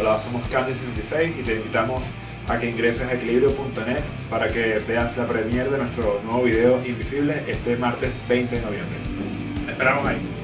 Hola, somos Candy66 y te invitamos a que ingreses a equilibrio.net para que veas la premiere de nuestro nuevo video Invisible este martes 20 de noviembre. Te esperamos ahí.